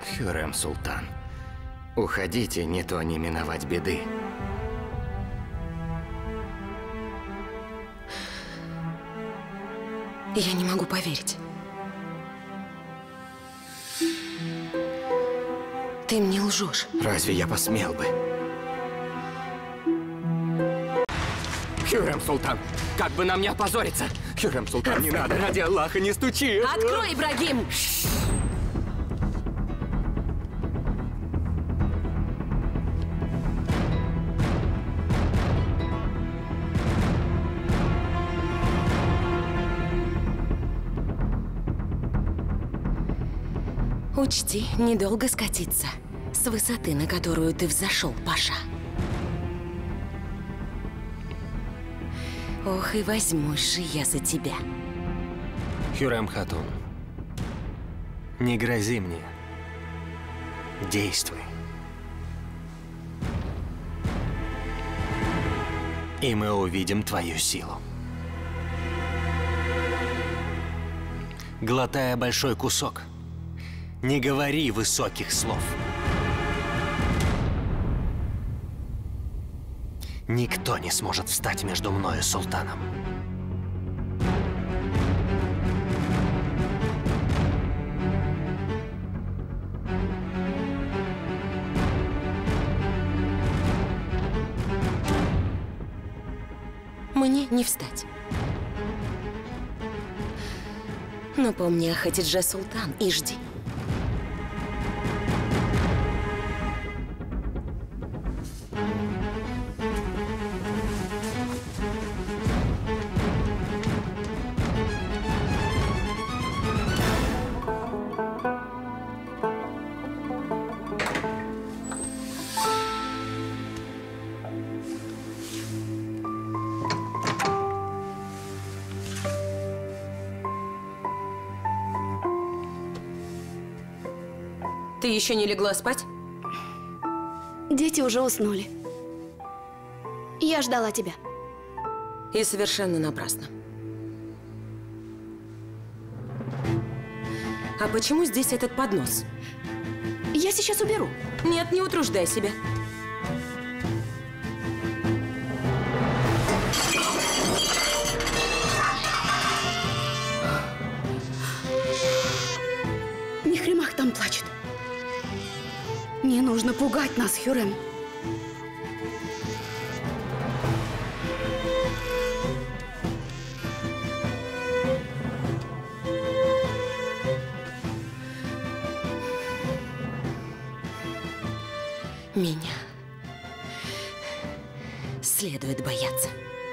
Хюррем Султан, уходите, не то не миновать беды. Я не могу поверить. Ты мне лжешь. Разве я посмел бы? Хюррем Султан, как бы нам не опозориться! Хюррем Султан, не надо, ради Аллаха, не стучи! Открой, Ибрагим! Учти, недолго скатиться с высоты, на которую ты взошел, Паша. Ох, и возьмусь же я за тебя. Хюррем Хатун, не грози мне. Действуй. И мы увидим твою силу. Глотая большой кусок, не говори высоких слов. Никто не сможет встать между мной и султаном. Мне не встать. Но помни о Хатидже Султан и жди. Ты еще не легла спать? Дети уже уснули. Я ждала тебя. И совершенно напрасно. А почему здесь этот поднос? Я сейчас уберу. Нет, не утруждай себя. Мехримах там плачет. Не нужно пугать нас, Хюррем. Меня следует бояться.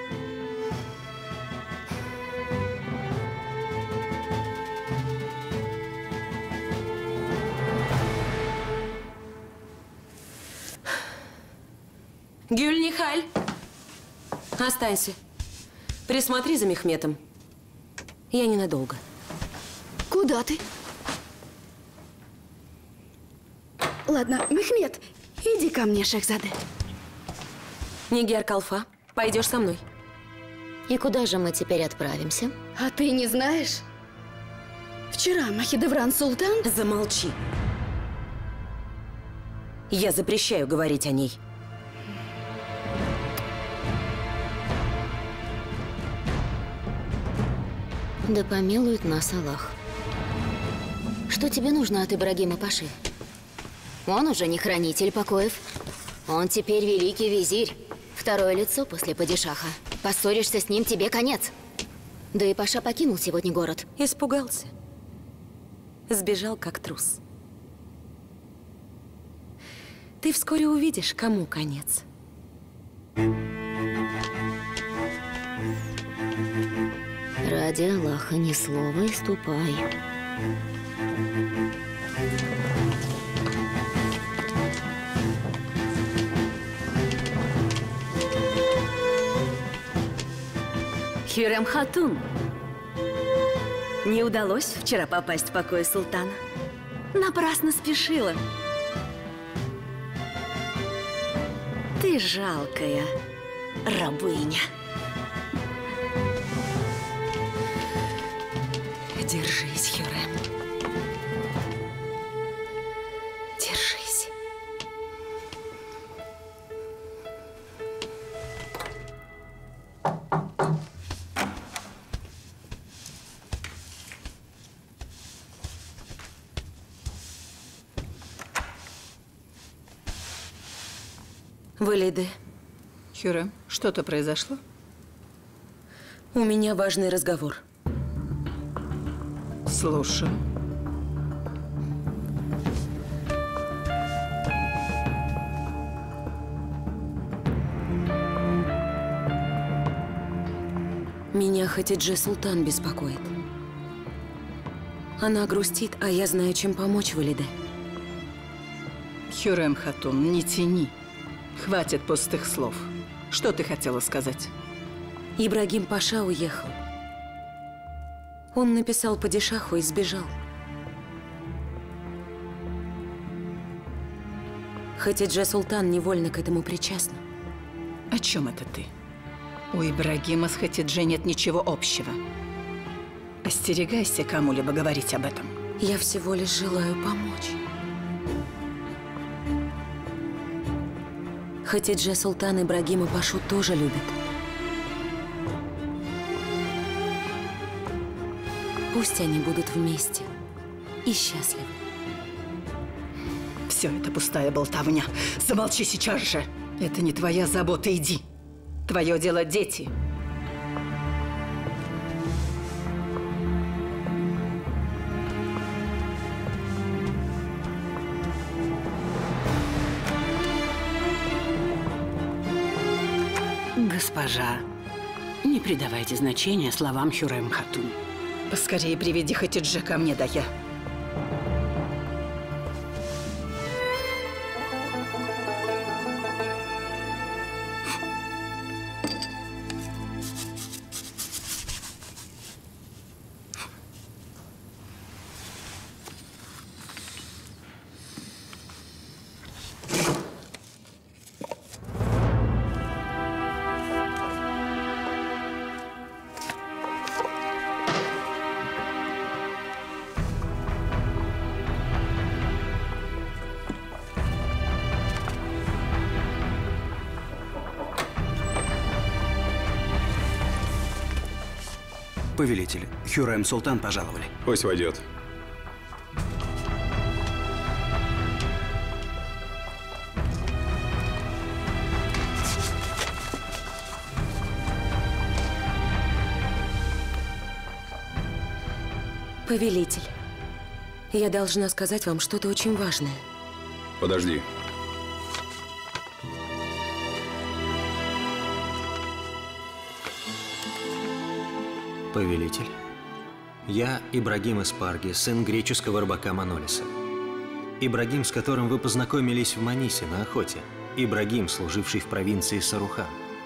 Гюльнихаль, останься. Присмотри за Мехметом. Я ненадолго. Куда ты? Ладно, Мехмет, иди ко мне, Шехзаде. Нигер Калфа, пойдешь со мной. И куда же мы теперь отправимся? А ты не знаешь? Вчера Махидевран Султан... Замолчи. Я запрещаю говорить о ней. Да помилует нас Аллах. Что тебе нужно от Ибрагима Паши? Он уже не хранитель покоев. Он теперь великий визирь. Второе лицо после падишаха. Поссоришься с ним, тебе конец. Да и Паша покинул сегодня город. Испугался. Сбежал как трус. Ты вскоре увидишь, кому конец. Ради Аллаха ни слова и ступай. Хюррем Хатун. Не удалось вчера попасть в покой султана. Напрасно спешила. Ты жалкая рабыня. Держись, Хюррем. Валиде, Хюррем, что-то произошло? у меня важный разговор. Слушаю. Меня Хатидже Султан беспокоит. Она грустит, а я знаю, чем помочь Валиде. Хюррем Хатун, не тяни. Хватит пустых слов. Что ты хотела сказать? Ибрагим Паша уехал. Он написал падишаху и сбежал. Хатидже Султан невольно к этому причастна. О чем это ты? У Ибрагима с Хатидже нет ничего общего. Остерегайся кому-либо говорить об этом. Я всего лишь желаю помочь. Хатидже Султан Ибрагима Пашу тоже любит. Пусть они будут вместе и счастливы. Все это пустая болтовня. Замолчи сейчас же. Это не твоя забота, иди. Твое дело дети. Госпожа, не придавайте значения словам Хюррем Хатун. Поскорее приведи Хатидже ко мне, Дая. Повелитель, Хюррем Султан пожаловали. Пусть войдет. Повелитель, я должна сказать вам что-то очень важное. Подожди. Повелитель, я Ибрагим Испарги, сын греческого рыбака Манолиса. Ибрагим, с которым вы познакомились в Манисе на охоте. Ибрагим, служивший в провинции Сарухан.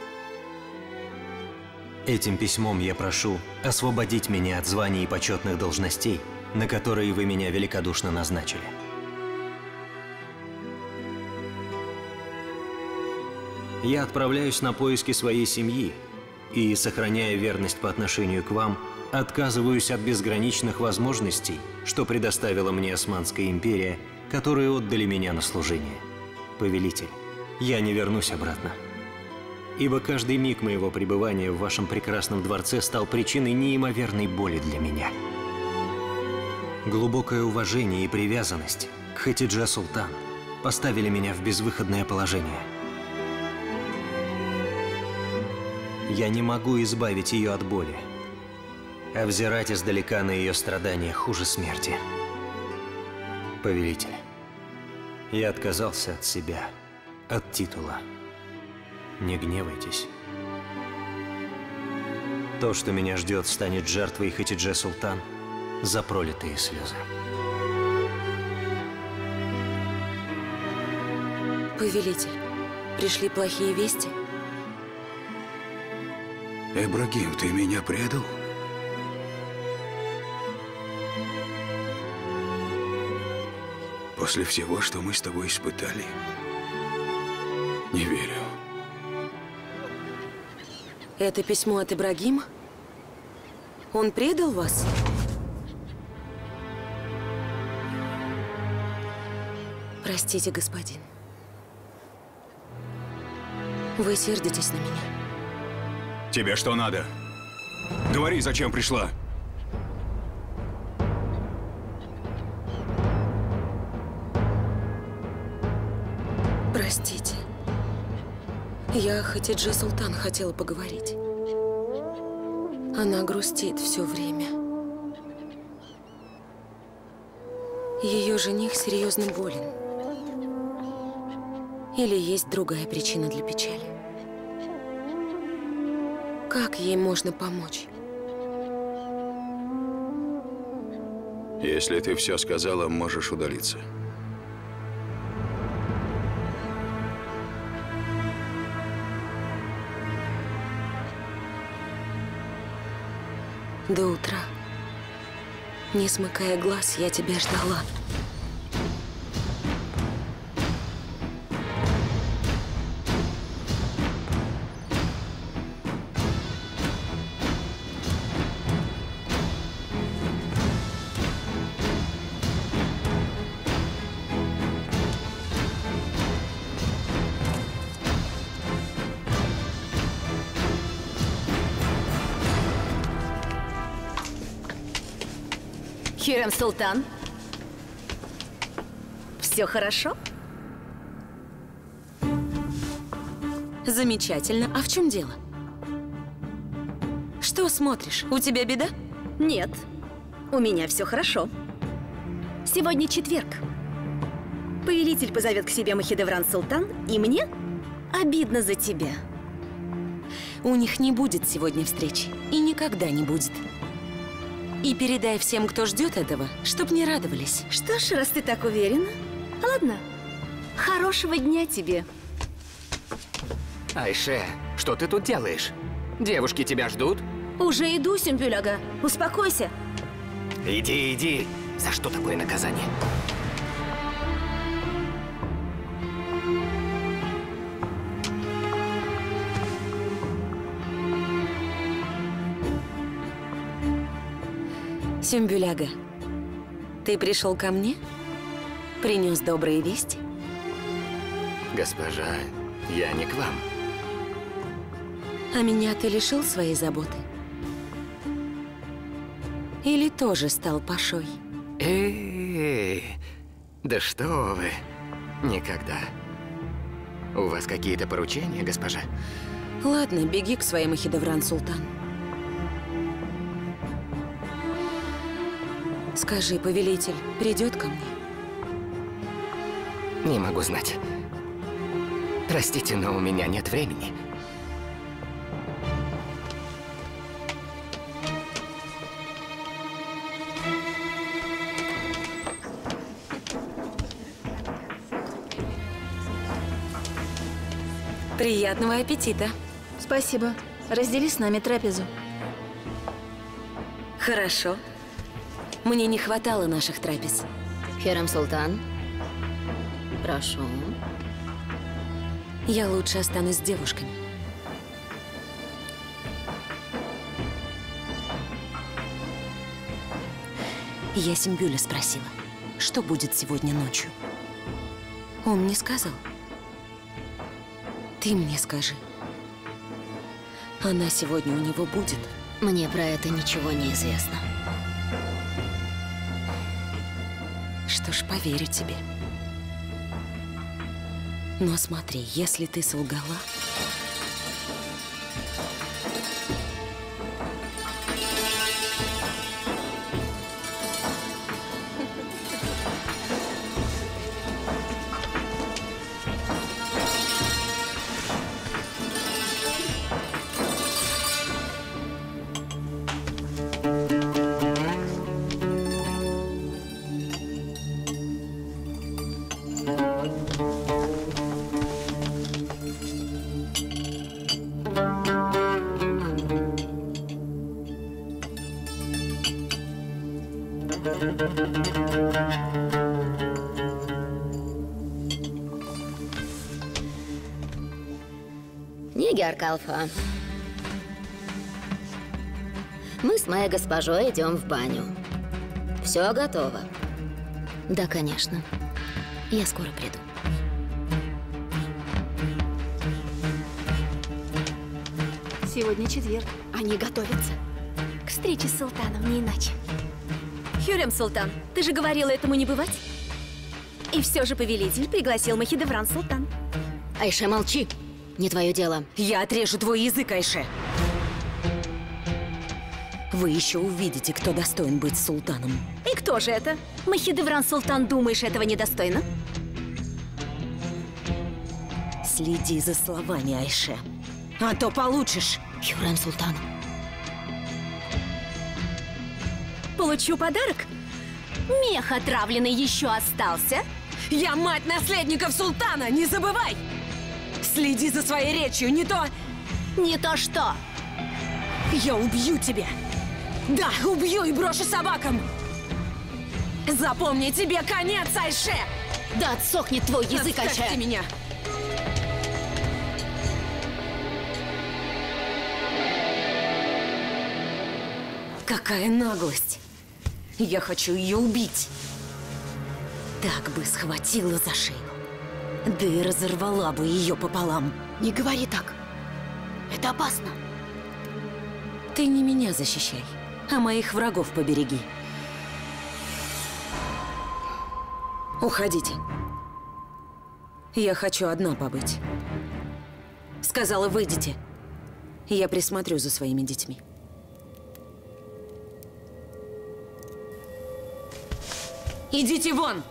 Этим письмом я прошу освободить меня от званий и почетных должностей, на которые вы меня великодушно назначили. Я отправляюсь на поиски своей семьи и, сохраняя верность по отношению к вам, отказываюсь от безграничных возможностей, что предоставила мне Османская империя, которые отдали меня на служение. Повелитель, я не вернусь обратно, ибо каждый миг моего пребывания в вашем прекрасном дворце стал причиной неимоверной боли для меня. Глубокое уважение и привязанность к Хатидже Султан поставили меня в безвыходное положение. Я не могу избавить ее от боли, а взирать издалека на ее страдания хуже смерти. Повелитель, я отказался от себя, от титула. Не гневайтесь. То, что меня ждет, станет жертвой Хатидже Султан за пролитые слезы. Повелитель, пришли плохие вести? Ибрагим, ты меня предал? После всего, что мы с тобой испытали? Не верю. Это письмо от Ибрагима? Он предал вас? Простите, господин. Вы сердитесь на меня. Тебе что надо? Говори, зачем пришла? Простите. Я Хатиджи Султан хотела поговорить. Она грустит все время. Ее жених серьезно болен. Или есть другая причина для печали? Как ей можно помочь? Если ты все сказала, можешь удалиться. До утра, не смыкая глаз, я тебя ждала. Хюррем Султан, все хорошо? Замечательно. А в чем дело? Что смотришь? У тебя беда? Нет, у меня все хорошо. Сегодня четверг. Повелитель позовет к себе Махидевран Султан, и мне обидно за тебя. У них не будет сегодня встречи. И никогда не будет. И передай всем, кто ждет этого, чтоб не радовались. Что ж, раз ты так уверена, ладно. Хорошего дня тебе. Айше, что ты тут делаешь? Девушки тебя ждут? Уже иду, Сюмбюль-ага. Успокойся. Иди, иди. За что такое наказание? Сюмбюль-ага, ты пришел ко мне? Принес добрые вести? Госпожа, я не к вам. А меня ты лишил своей заботы? Или тоже стал пашой? Да что вы, никогда. У вас какие-то поручения, госпожа? Ладно, беги к своей Махидевран Султан. Скажи, повелитель придет ко мне? Не могу знать. Простите, но у меня нет времени. Приятного аппетита. Спасибо. Раздели с нами трапезу. Хорошо. Мне не хватало наших трапез. Хюррем Султан, прошу. Я лучше останусь с девушками. Я Сюмбюля спросила, что будет сегодня ночью. Он мне сказал. Ты мне скажи. Она сегодня у него будет? Мне про это ничего не известно. Что ж, поверю тебе. Но смотри, если ты солгала... Нигер Калфа. Мы с моей госпожой идем в баню. Все готово. Да, конечно. Я скоро приду. Сегодня четверг. Они готовятся к встрече с султаном, не иначе. Хюррем Султан, ты же говорила этому не бывать? И все же повелитель пригласил Махидевран Султан. Айше, молчи. Не твое дело. Я отрежу твой язык, Айше. Вы еще увидите, кто достоин быть султаном. И кто же это? Махидевран Султан, думаешь, этого недостойно? Следи за словами, Айше. А то получишь. Хюррем Султан. Получу подарок? Мех отравленный еще остался? Я мать наследников султана, не забывай! Следи за своей речью, не то... Не то что? Я убью тебя! Да, убью и брошу собакам! Запомни, тебе конец, Айше! Да отсохнет твой язык, Оставьте Айше! меня! Какая наглость! Я хочу ее убить! Так бы схватила за шею. Да и разорвала бы ее пополам. Не говори так. Это опасно. Ты не меня защищай, а моих врагов побереги. Уходите. Я хочу одна побыть. Сказала, выйдите. Я присмотрю за своими детьми. Идите вон!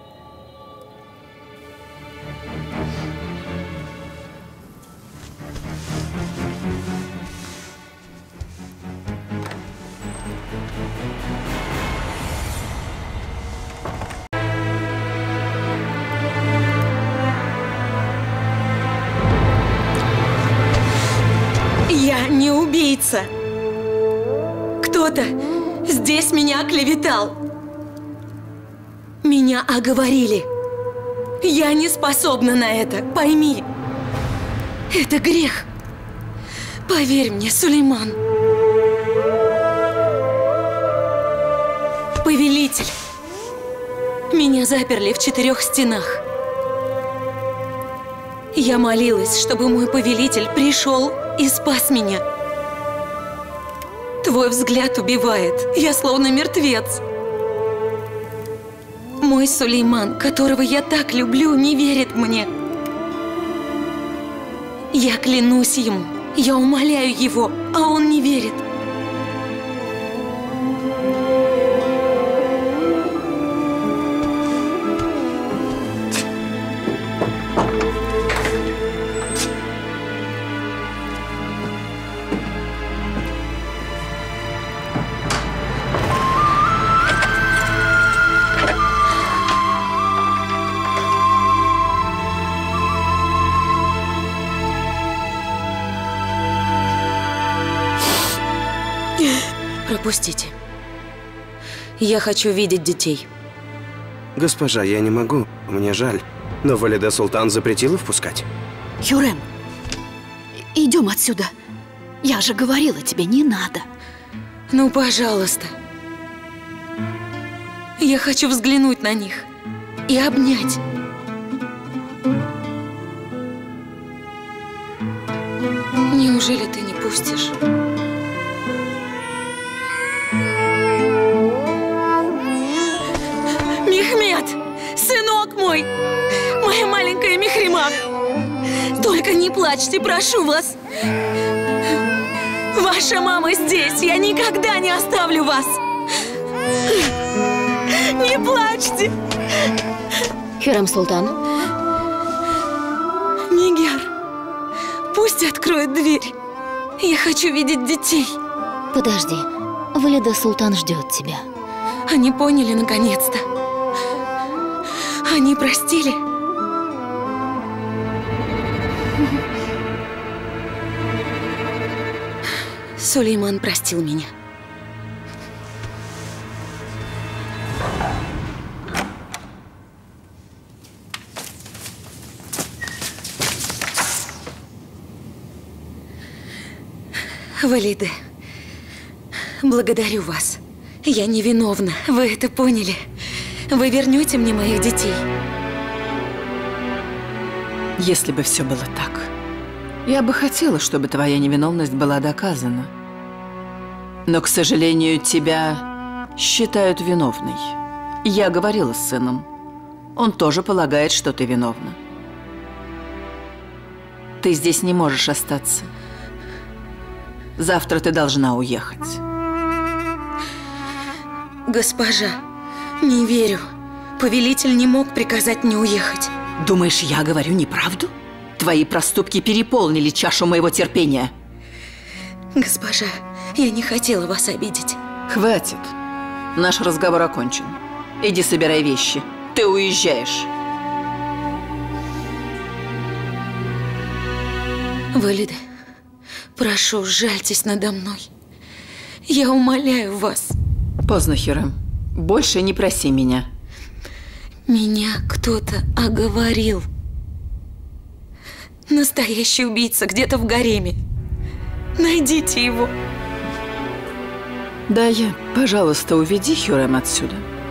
Я не убийца. Кто-то здесь меня оклеветал. Меня оговорили. Я не способна на это, пойми. Это грех. Поверь мне, Сулейман. Повелитель. Меня заперли в 4 стенах. Я молилась, чтобы мой повелитель пришел и спас меня. Твой взгляд убивает. Я словно мертвец. Мой Сулейман, которого я так люблю, не верит мне. Я клянусь ему, я умоляю его, а он не верит. Пропустите. Я хочу видеть детей. Госпожа, я не могу. Мне жаль. Но Валиде Султан запретила впускать. Хюррем, идем отсюда. Я же говорила тебе, не надо. Ну, пожалуйста. Я хочу взглянуть на них и обнять. Неужели ты не пустишь? Мехмед! Сынок мой! Моя маленькая Мехримах! Только не плачьте, прошу вас! Ваша мама здесь! Я никогда не оставлю вас! Не плачьте! Хюррем Султан. Нигер, пусть откроет дверь. Я хочу видеть детей. Подожди. Валиде Султан ждет тебя. Они поняли наконец-то. Они простили. Сулейман простил меня. Валиде, благодарю вас. Я невиновна, вы это поняли. Вы вернете мне моих детей. Если бы все было так, я бы хотела, чтобы твоя невиновность была доказана. Но, к сожалению, тебя считают виновной. Я говорила с сыном. Он тоже полагает, что ты виновна. Ты здесь не можешь остаться. Завтра ты должна уехать. Госпожа, не верю. Повелитель не мог приказать мне уехать. Думаешь, я говорю неправду? Твои проступки переполнили чашу моего терпения. Госпожа, я не хотела вас обидеть. Хватит. Наш разговор окончен. Иди собирай вещи. Ты уезжаешь. Валиде, прошу, жальтесь надо мной. Я умоляю вас. Поздно, Хюррем. Больше не проси меня. Меня кто-то оговорил. Настоящий убийца где-то в гареме. Найдите его. Дая, пожалуйста, уведи Хюррем отсюда.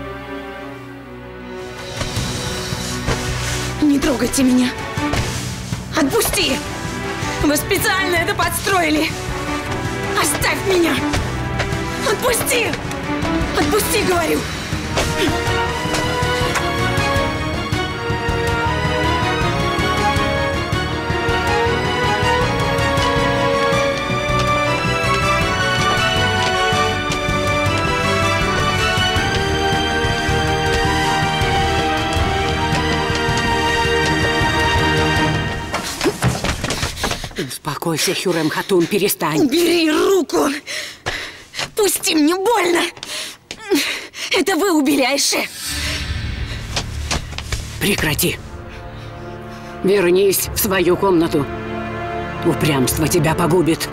Не трогайте меня. Отпусти! Вы специально это подстроили. Оставь меня! Отпусти! Отпусти, говорю! Успокойся, Хюррем Хатун, перестань. Убери руку! Пусти, мне больно! Это вы убили Айше! Прекрати. Вернись в свою комнату. Упрямство тебя погубит.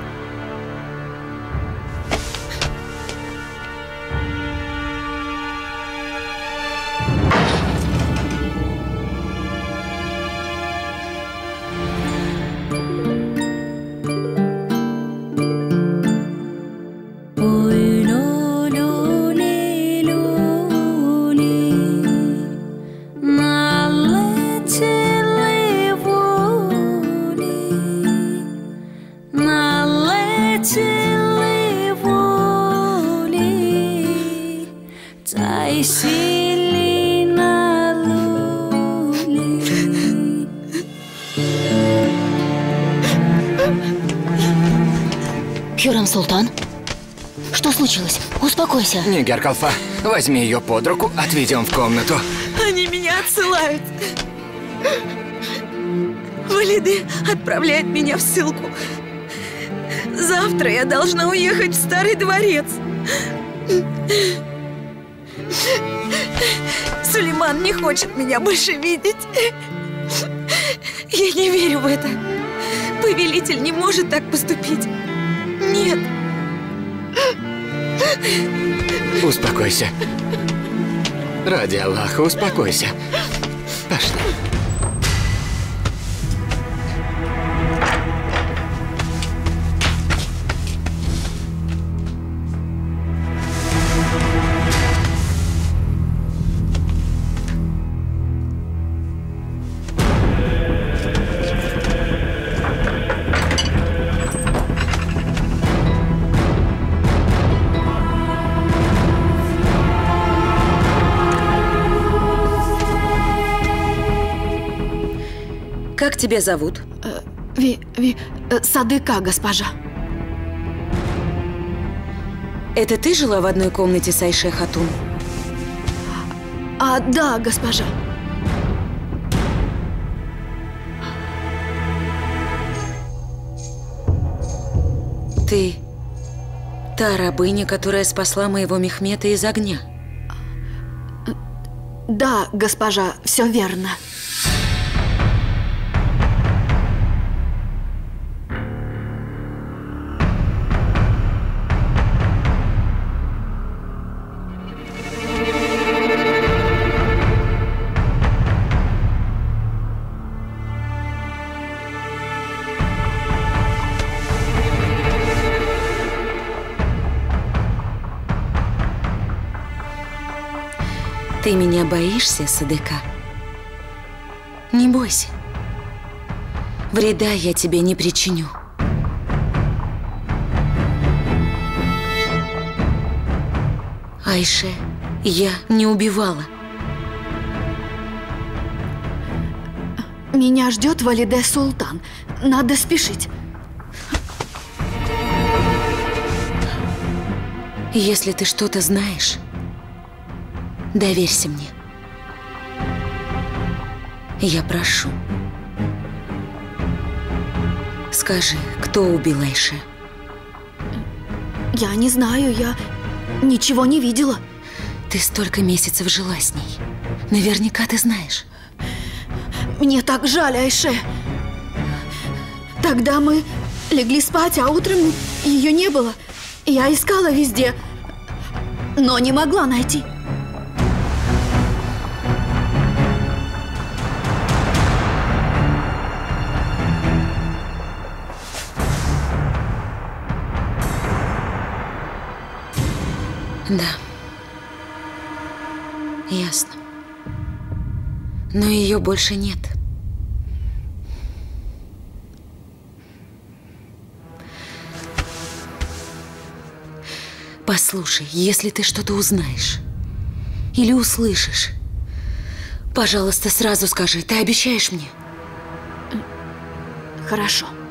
Хюррем Султан? Что случилось? Успокойся. Нигер Калфа, возьми ее под руку, отведем в комнату. Они меня отсылают. Валиде отправляет меня в ссылку. Завтра я должна уехать в Старый дворец. Сулейман не хочет меня больше видеть. Я не верю в это. Повелитель не может так поступить. Нет. Успокойся. Ради Аллаха, успокойся. Пошли. Как тебя зовут? Садыка, госпожа. Это ты жила в одной комнате с Айше Хатун? Да, госпожа. Ты та рабыня, которая спасла моего Мехмета из огня? Да, госпожа, все верно. Ты меня боишься, Садыка? Не бойся. Вреда я тебе не причиню. Айше я не убивала. Меня ждет Валиде Султан. Надо спешить. Если ты что-то знаешь, доверься мне. Я прошу. Скажи, кто убил Айше? Я не знаю, я ничего не видела. Ты столько месяцев жила с ней. Наверняка ты знаешь. Мне так жаль, Айше. Тогда мы легли спать, а утром ее не было. Я искала везде, но не могла найти. Да. Ясно. Но ее больше нет. Послушай, если ты что-то узнаешь или услышишь, пожалуйста, сразу скажи. Ты обещаешь мне? Хорошо.